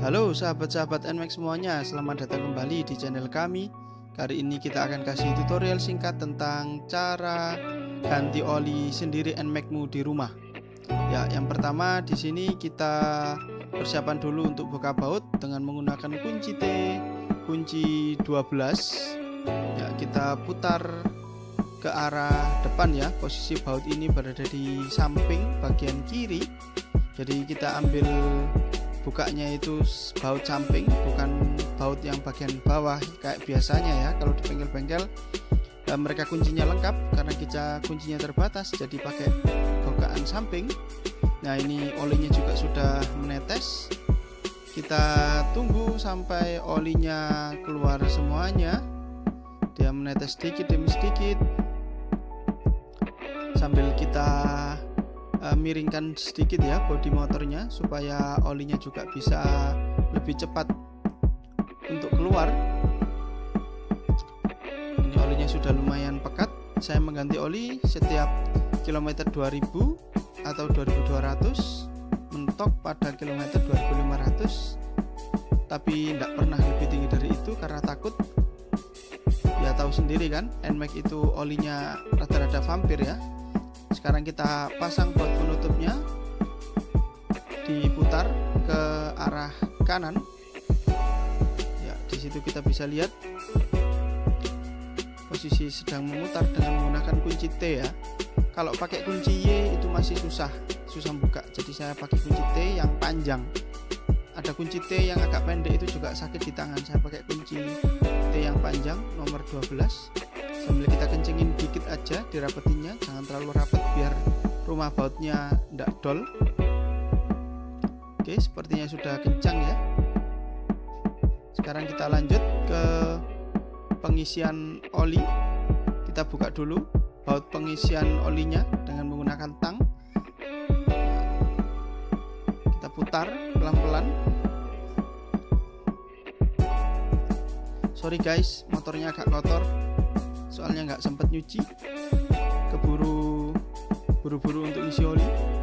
Halo sahabat-sahabat NMAX semuanya, selamat datang kembali di channel kami. Kali ini kita akan kasih tutorial singkat tentang cara ganti oli sendiri NMAX-mu di rumah. Ya, yang pertama di sini kita persiapan dulu untuk buka baut dengan menggunakan kunci T, kunci 12. Ya, kita putar ke arah depan ya. Posisi baut ini berada di samping bagian kiri. Jadi kita ambil bukanya itu baut samping, bukan baut yang bagian bawah kayak biasanya ya. Kalau di bengkel-bengkel mereka kuncinya lengkap, karena kita kuncinya terbatas jadi pakai bukaan samping. Nah, ini olinya juga sudah menetes. Kita tunggu sampai olinya keluar semuanya. Dia menetes sedikit demi sedikit sambil kita miringkan sedikit ya bodi motornya supaya olinya juga bisa lebih cepat untuk keluar. Ini olinya sudah lumayan pekat. Saya mengganti oli setiap kilometer 2000 atau 2200, mentok pada kilometer 2500, tapi tidak pernah lebih tinggi dari itu karena takut. Ya tahu sendiri kan, NMAX itu olinya rada-rada vampir ya. Sekarang kita pasang baut penutupnya, diputar ke arah kanan. Ya, di situ kita bisa lihat posisi sedang memutar dengan menggunakan kunci T ya. Kalau pakai kunci Y itu masih susah buka. Jadi saya pakai kunci T yang panjang. Ada kunci T yang agak pendek itu juga sakit di tangan. Saya pakai kunci T yang panjang nomor 12. Sambil kita kencengin dikit aja, dirapetinnya, jangan terlalu rapet biar rumah bautnya tidak dol. Oke, sepertinya sudah kencang ya. Sekarang kita lanjut ke pengisian oli. Kita buka dulu baut pengisian olinya dengan menggunakan tang. Kita putar pelan-pelan. Sorry guys, motornya agak kotor, soalnya nggak sempat nyuci, buru-buru untuk isi oli.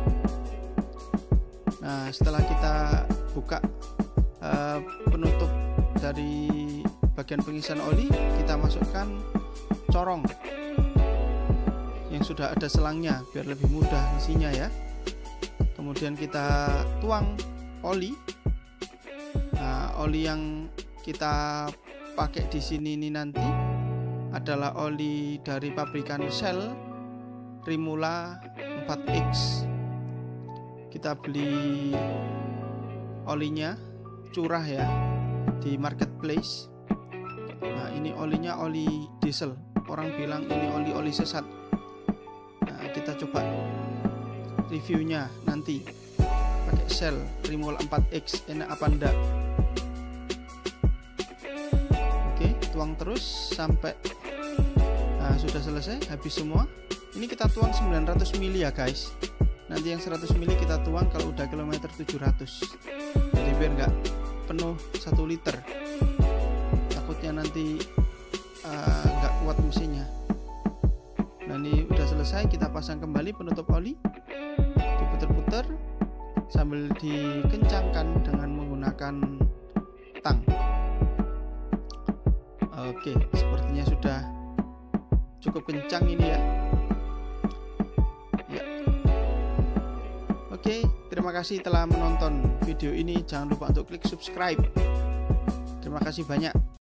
Nah, setelah kita buka penutup dari bagian pengisian oli, kita masukkan corong yang sudah ada selangnya biar lebih mudah isinya ya. Kemudian kita tuang oli. Nah, oli yang kita pakai di sini ini nanti adalah oli dari pabrikan Shell Rimula 4X. Kita beli olinya curah ya di marketplace. Nah, ini olinya oli diesel. Orang bilang ini oli sesat. Nah, kita coba reviewnya nanti pakai Shell Rimula 4X enak apa enggak. Oke, tuang terus sampai sudah selesai, habis semua. Ini kita tuang 900 ml ya guys. Nanti yang 100 ml kita tuang kalau udah kilometer 700. Jadi biar nggak penuh 1 liter. Takutnya nanti nggak kuat mesinnya. Nah, ini udah selesai, kita pasang kembali penutup oli. Diputer-puter sambil dikencangkan dengan menggunakan tang. Oke, sepertinya sudah cukup kencang ini ya. Oke, terima kasih telah menonton video ini. Jangan lupa untuk klik subscribe. Terima kasih banyak.